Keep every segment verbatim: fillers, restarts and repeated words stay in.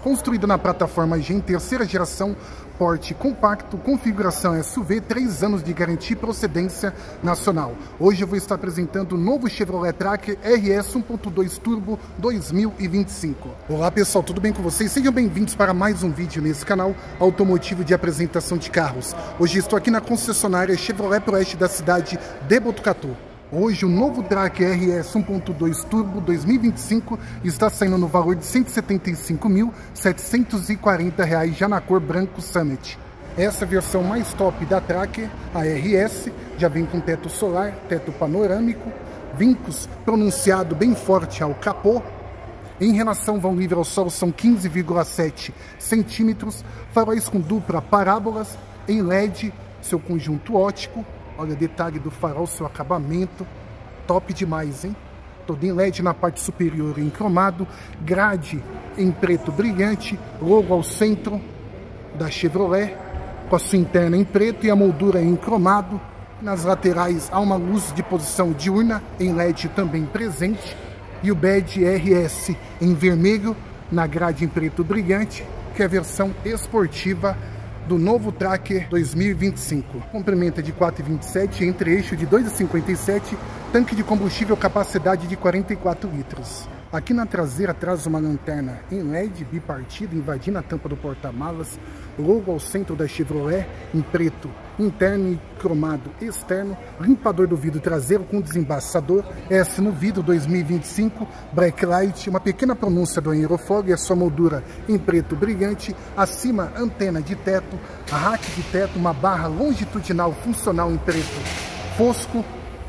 Construída na plataforma Gen terceira geração, porte compacto, configuração S U V, três anos de garantia e procedência nacional. Hoje eu vou estar apresentando o novo Chevrolet Tracker R S um ponto dois Turbo dois mil e vinte e cinco. Olá pessoal, tudo bem com vocês? Sejam bem-vindos para mais um vídeo nesse canal automotivo de apresentação de carros. Hoje estou aqui na concessionária Chevrolet Proeste da cidade de Botucatu. Hoje o novo Tracker R S um ponto dois Turbo dois mil e vinte e cinco está saindo no valor de cento e setenta e cinco mil setecentos e quarenta reais, já na cor branco Summit. Essa versão mais top da Tracker, a R S, já vem com teto solar, teto panorâmico, vincos pronunciado bem forte ao capô. Em relação ao nível ao sol são quinze vírgula sete centímetros, faróis com dupla parábolas, em L E D, seu conjunto ótico. Olha o detalhe do farol, seu acabamento, top demais, hein? Todo em L E D na parte superior em cromado, grade em preto brilhante, logo ao centro da Chevrolet, com a sua interna em preto e a moldura em cromado. Nas laterais há uma luz de posição diurna em L E D também presente, e o badge R S em vermelho na grade em preto brilhante, que é a versão esportiva do novo Tracker dois mil e vinte e cinco. Comprimento de quatro vírgula vinte e sete, entre-eixo de dois vírgula cinquenta e sete, tanque de combustível capacidade de quarenta e quatro litros. Aqui na traseira traz uma lanterna em L E D bipartida, invadindo a tampa do porta-malas, logo ao centro da Chevrolet, em preto interno e cromado externo, limpador do vidro traseiro com desembaçador, S no vidro dois mil e vinte e cinco, backlight, uma pequena pronúncia do aerofólio e a sua moldura em preto brilhante, acima antena de teto, rack de teto, uma barra longitudinal funcional em preto fosco,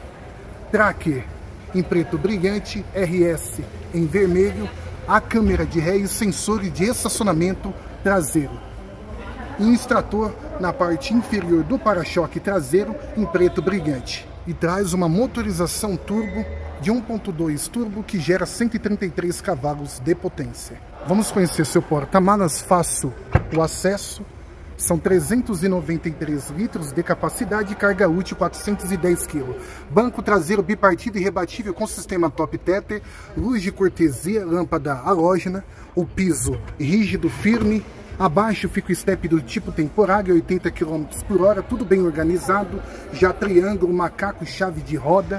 Tracker em preto brilhante, R S em vermelho, a câmera de ré e sensores de estacionamento traseiro. E um extrator na parte inferior do para-choque traseiro em preto brilhante. E traz uma motorização turbo de um ponto dois turbo que gera cento e trinta e três cavalos de potência. Vamos conhecer seu porta-malas, fácil o acesso. São trezentos e noventa e três litros de capacidade e carga útil quatrocentos e dez quilos. Banco traseiro bipartido e rebatível com sistema top tether, luz de cortesia, lâmpada halógena, o piso rígido, firme. Abaixo fica o step do tipo temporário, oitenta quilômetros por hora, tudo bem organizado. Já triângulo, macaco e chave de roda.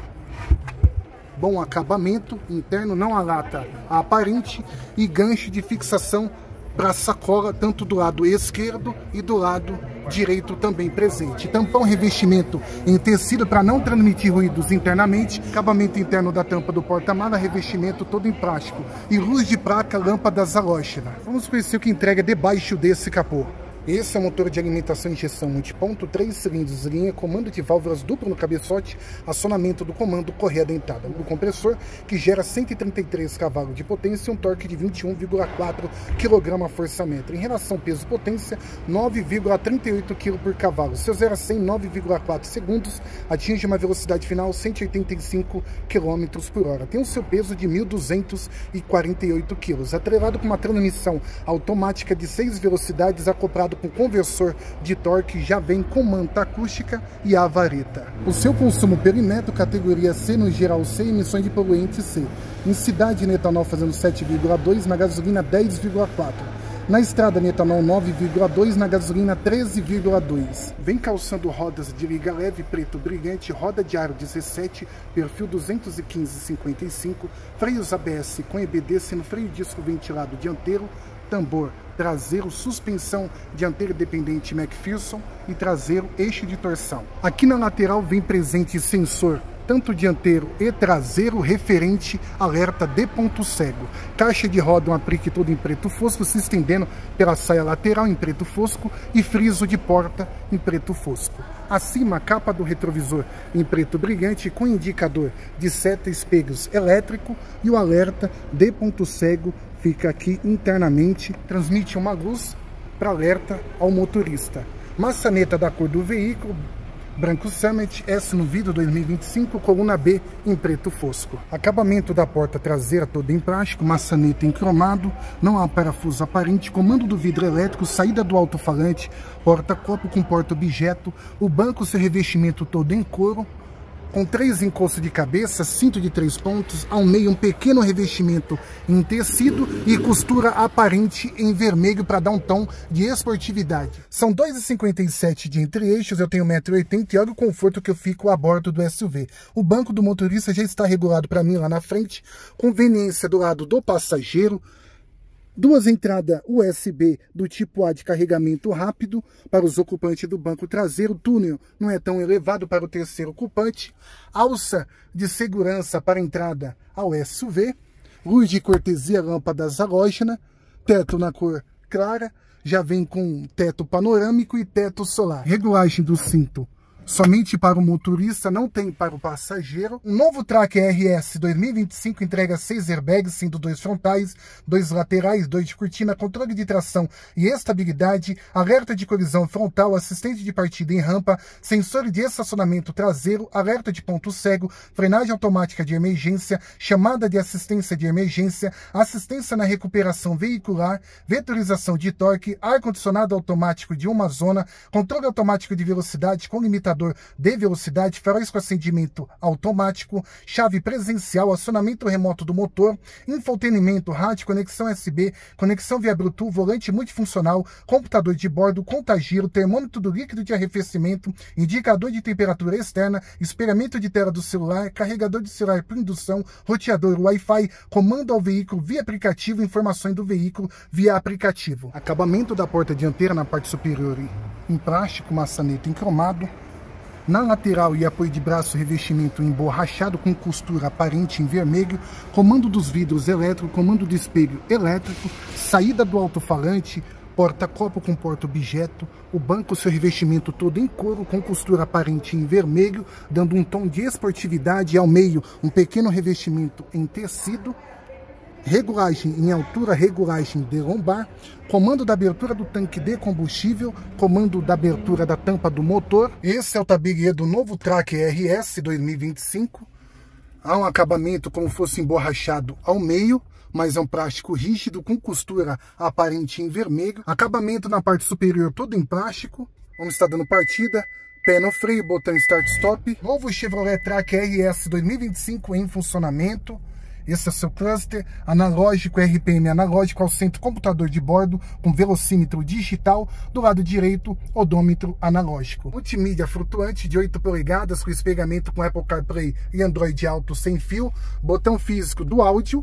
Bom acabamento interno, não a lata aparente, e gancho de fixação para sacola, tanto do lado esquerdo e do lado direito também presente. Tampão revestimento em tecido para não transmitir ruídos internamente. Acabamento interno da tampa do porta-mala, revestimento todo em plástico. E luz de placa, lâmpadas halógena. Vamos conhecer o que entrega debaixo desse capô. Esse é o motor de alimentação e injeção multiponto, três cilindros linha, comando de válvulas duplo no cabeçote, acionamento do comando, correia dentada do compressor, que gera cento e trinta e três cavalos de potência e um torque de vinte e um vírgula quatro quilograma-força-metro. Em relação peso-potência, nove vírgula trinta e oito quilos por cavalo. Seu zero a cem, nove vírgula quatro segundos, atinge uma velocidade final cento e oitenta e cinco quilômetros por hora. Tem o seu peso de mil duzentos e quarenta e oito quilos. Atrelado com uma transmissão automática de seis velocidades, acoplado com conversor de torque, já vem com manta acústica e a vareta. O seu consumo perimetro, categoria C no geral C, emissões de poluentes C. Em cidade, no etanol fazendo sete vírgula dois, na gasolina dez vírgula quatro. Na estrada, no etanol nove vírgula dois, na gasolina treze vírgula dois. Vem calçando rodas de liga leve, preto brilhante, roda de aro dezessete, perfil duzentos e quinze cinquenta e cinco, freios A B S com E B D, sendo freio disco ventilado dianteiro, tambor traseiro, suspensão dianteira dependente McPherson e traseiro eixo de torção. Aqui na lateral vem presente sensor tanto dianteiro e traseiro, referente alerta de ponto cego. Caixa de roda, um aplique todo em preto fosco, se estendendo pela saia lateral em preto fosco e friso de porta em preto fosco. Acima, capa do retrovisor em preto brilhante com indicador de seta, espelhos elétrico, e o alerta de ponto cego fica aqui internamente, transmite uma luz para alerta ao motorista. Maçaneta da cor do veículo, branco Summit, S no vidro dois mil e vinte e cinco, coluna B em preto fosco. Acabamento da porta traseira toda em plástico, maçaneta em cromado, não há parafuso aparente, comando do vidro elétrico, saída do alto-falante, porta-copo com porta-objeto, o banco, seu revestimento todo em couro, com três encostos de cabeça, cinto de três pontos, ao meio um pequeno revestimento em tecido e costura aparente em vermelho para dar um tom de esportividade. São dois metros e cinquenta e sete de entre-eixos, eu tenho um metro e oitenta e olha o conforto que eu fico a bordo do S U V. O banco do motorista já está regulado para mim lá na frente, conveniência do lado do passageiro, duas entradas U S B do tipo A de carregamento rápido para os ocupantes do banco traseiro. O túnel não é tão elevado para o terceiro ocupante. Alça de segurança para entrada ao S U V. Luz de cortesia, lâmpadas halógena. Teto na cor clara. Já vem com teto panorâmico e teto solar. Regulagem do cinto somente para o motorista, não tem para o passageiro. Um novo Tracker R S dois mil e vinte e cinco entrega seis airbags, sendo dois frontais, dois laterais, dois de cortina, controle de tração e estabilidade, alerta de colisão frontal, assistente de partida em rampa, sensor de estacionamento traseiro, alerta de ponto cego, frenagem automática de emergência, chamada de assistência de emergência, assistência na recuperação veicular, vetorização de torque, ar-condicionado automático de uma zona, controle automático de velocidade com limitador de velocidade, faróis com acendimento automático, chave presencial, acionamento remoto do motor, infotenimento, rádio, conexão U S B, conexão via Bluetooth, volante multifuncional, computador de bordo, contagiro, termômetro do líquido de arrefecimento, indicador de temperatura externa, espelhamento de tela do celular, carregador de celular por indução, roteador Wi-Fi, comando ao veículo via aplicativo, informações do veículo via aplicativo. Acabamento da porta dianteira na parte superior em plástico, maçaneta em cromado. Na lateral e apoio de braço, revestimento emborrachado com costura aparente em vermelho, comando dos vidros elétrico, comando do espelho elétrico, saída do alto-falante, porta-copo com porta-objeto, o banco, seu revestimento todo em couro com costura aparente em vermelho, dando um tom de esportividade, ao meio um pequeno revestimento em tecido, regulagem em altura, regulagem de lombar, comando da abertura do tanque de combustível, comando da abertura da tampa do motor. Esse é o tablier do novo Tracker R S dois mil e vinte e cinco. Há um acabamento como fosse emborrachado ao meio, mas é um plástico rígido com costura aparente em vermelho. Acabamento na parte superior todo em plástico. Vamos estar dando partida. Pé no freio, botão start-stop. Novo Chevrolet Tracker R S dois mil e vinte e cinco em funcionamento. Esse é o seu cluster analógico, R P M analógico ao centro, computador de bordo com velocímetro digital, do lado direito, odômetro analógico. Multimídia flutuante de oito polegadas com espelhamento com Apple CarPlay e Android Auto sem fio, botão físico do áudio.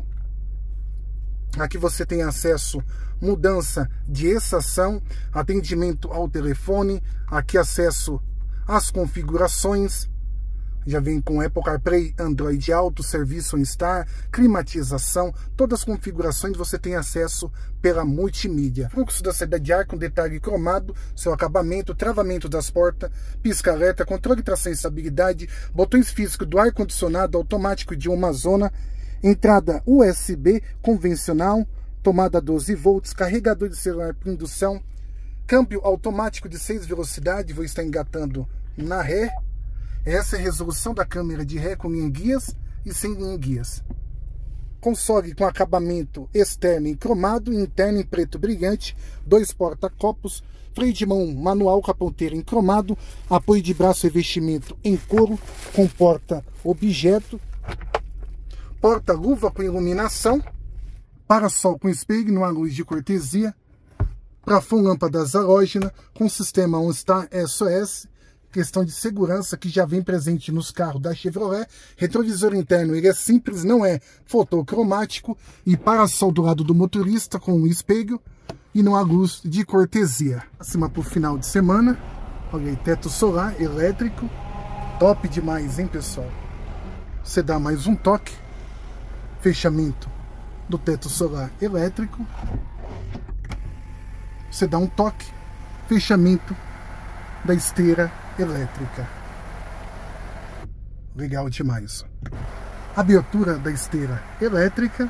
Aqui você tem acesso, mudança de estação, atendimento ao telefone, aqui acesso às configurações. Já vem com Apple CarPlay, Android Auto, serviço OnStar, climatização, todas as configurações você tem acesso pela multimídia. Fluxo da saída de ar com detalhe cromado, seu acabamento, travamento das portas, pisca-alerta, controle de tração e estabilidade, botões físicos do ar-condicionado automático de uma zona, entrada U S B convencional, tomada doze volts, carregador de celular por indução, câmbio automático de seis velocidades, vou estar engatando na ré. Essa é a resolução da câmera de ré com linha guias e sem linha guias. Console com acabamento externo em cromado e interno em preto brilhante, dois porta-copos, freio de mão manual com a ponteira em cromado, apoio de braço e revestimento em couro, com porta-objeto, porta-luva com iluminação, para-sol com espelho, numa luz de cortesia, plafond lâmpadas halógena com sistema OnStar S O S, questão de segurança que já vem presente nos carros da Chevrolet. Retrovisor interno, ele é simples, não é fotocromático, e para-sol do lado do motorista com um espelho e não há luz de cortesia. Acima para o final de semana, olha aí, teto solar elétrico, top demais, hein, pessoal? Você dá mais um toque, fechamento do teto solar elétrico, você dá um toque, fechamento da esteira elétrica. Legal demais. Abertura da esteira elétrica.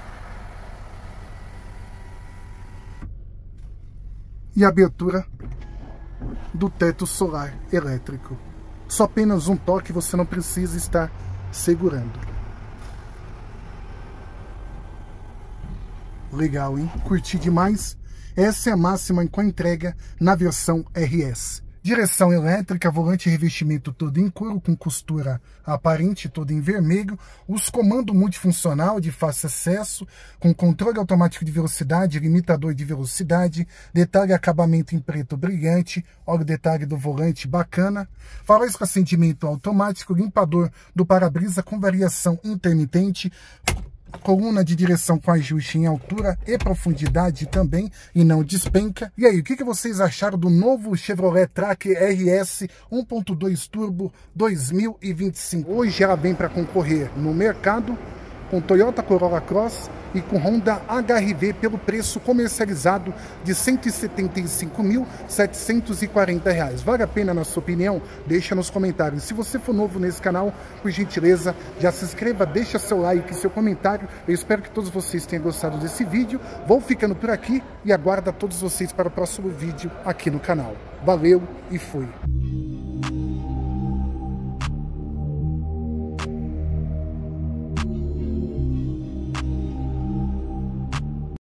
E abertura do teto solar elétrico. Só apenas um toque, você não precisa estar segurando. Legal, hein? Curti demais. Essa é a máxima com a entrega na versão R S. Direção elétrica, volante e revestimento todo em couro com costura aparente, todo em vermelho. Os comandos multifuncional de fácil acesso, com controle automático de velocidade, limitador de velocidade, detalhe acabamento em preto brilhante, olha o detalhe do volante bacana. Faróis com acendimento automático, limpador do para-brisa com variação intermitente. Coluna de direção com ajuste em altura e profundidade também, e não despenca. E aí, o que vocês acharam do novo Chevrolet Tracker R S um ponto dois Turbo dois mil e vinte e cinco? Hoje ela vem para concorrer no mercado com Toyota Corolla Cross e com Honda H R V pelo preço comercializado de cento e setenta e cinco mil setecentos e quarenta reais. Vale a pena na sua opinião? Deixa nos comentários. Se você for novo nesse canal, por gentileza, já se inscreva, deixa seu like e seu comentário. Eu espero que todos vocês tenham gostado desse vídeo. Vou ficando por aqui e aguardo a todos vocês para o próximo vídeo aqui no canal. Valeu e fui!